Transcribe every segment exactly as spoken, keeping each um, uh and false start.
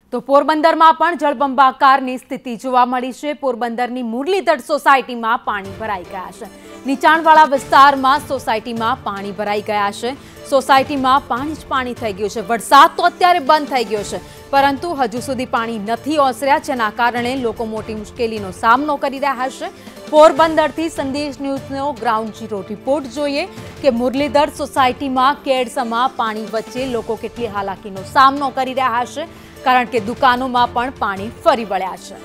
તો પોરબંદરમાં પણ જળબંબાકારની સ્થિતિ જોવા મળી છે। પોરબંદરની મુરલીધર સોસાયટીમાં પાણી ભરાઈ ગયા છે। નીચાણવાળા વિસ્તારમાં સોસાયટીમાં પાણી ભરાઈ ગયા છે। સોસાયટીમાં પાણી જ પાણી થઈ ગયું છે। વરસાદ તો અત્યારે બંધ થઈ ગયો છે, પરંતુ હજુ સુધી પાણી નથી ઓસર્યા, જેના કારણે લોકો મોટી મુશ્કેલીનો સામનો કરી રહ્યા છે। પોરબંદરથી સંદેશ ન્યૂઝનો ગ્રાઉન્ડ ઝીરો રિપોર્ટ જોઈએ કે મુરલીધર સોસાયટીમાં કેડસમાં પાણી વચ્ચે લોકો કેટલી હાલાકીનો સામનો કરી રહ્યા છે, કારણ કે દુકાનોમાં પણ પાણી ફરી વળ્યા છે।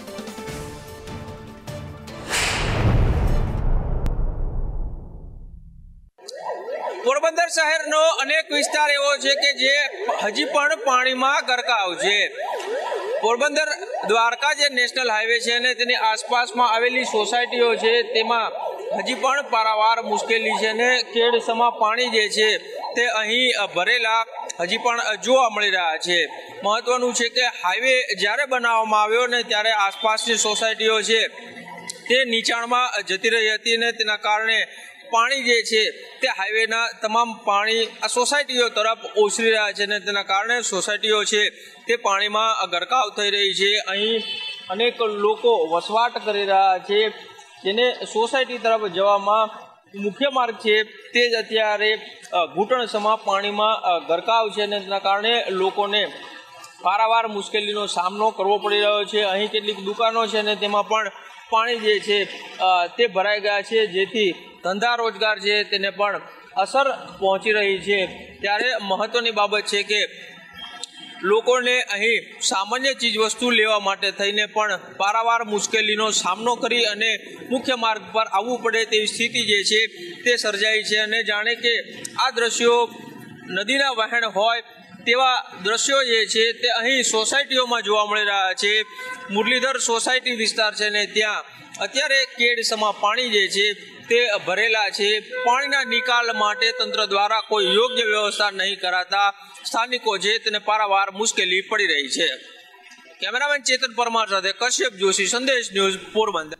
પોરબંદર શહેરનો અનેક વિસ્તાર એવો છે કે જે હજી પણ પાણીમાં ગરકાવ છે। પોરબંદર દ્વારકા જે નેશનલ હાઈવે છે અને તેની આસપાસમાં આવેલી સોસાયટીઓ છે તેમાં હજી પણ પારાવાર મુશ્કેલી છે અને કેડસમાં પાણી જે છે તે અહીં ભરેલા હજી પણ જોવા મળી રહ્યા છે। મહત્વનું છે કે હાઈવે જ્યારે બનાવવામાં આવ્યો ને ત્યારે આસપાસની સોસાયટીઓ છે તે નીચાણમાં જતી રહી હતી અને તેના કારણે પાણી જે છે તે હાઈવેના તમામ પાણી આ સોસાયટીઓ તરફ ઓસરી રહ્યા છે અને તેના કારણે સોસાયટીઓ છે તે પાણીમાં ગરકાવ થઈ રહી છે। અહીં અનેક લોકો વસવાટ કરી રહ્યા છે, જેને સોસાયટી તરફ જવામાં મુખ્ય માર્ગ છે તે જ અત્યારે ઘૂંટણસમાં પાણીમાં ગરકાવ છે અને તેના કારણે લોકોને પારાવાર મુશ્કેલીનો સામનો કરવો પડી રહ્યો છે। અહીં કેટલીક દુકાનો છે અને તેમાં પણ પાણી જે છે તે ભરાઈ ગયા છે, જેથી ધંધા રોજગાર છે તેને પણ અસર પહોંચી રહી છે। ત્યારે મહત્વની બાબત છે કે લોકોને અહીં સામાન્ય ચીજ વસ્તુ લેવા માટે થઈને પણ પારાવાર મુશ્કેલીનો સામનો કરી અને મુખ્ય માર્ગ પર આવવું પડે તેવી સ્થિતિ જે છે તે સર્જાઈ છે। અને જાણે કે આ દ્રશ્યો નદીના વહેણ હોય તેવા દ્રશ્યો જે છે તે અહીં સોસાયટીઓમાં જોવા મળી રહ્યા છે। મુરલીધર સોસાયટી વિસ્તાર છે ને ત્યાં અત્યારે કેડસમાં પાણી જે છે તે ભરેલા છે। પાણીના નિકાલ માટે તંત્ર દ્વારા કોઈ યોગ્ય વ્યવસ્થા નહીં કરાતા સ્થાનિકો છે તેને પારાવાર મુશ્કેલી પડી રહી છે। કેમેરામેન ચેતન પરમાર સાથે કશ્યપ જોશી, સંદેશ ન્યૂઝ, પોરબંદર।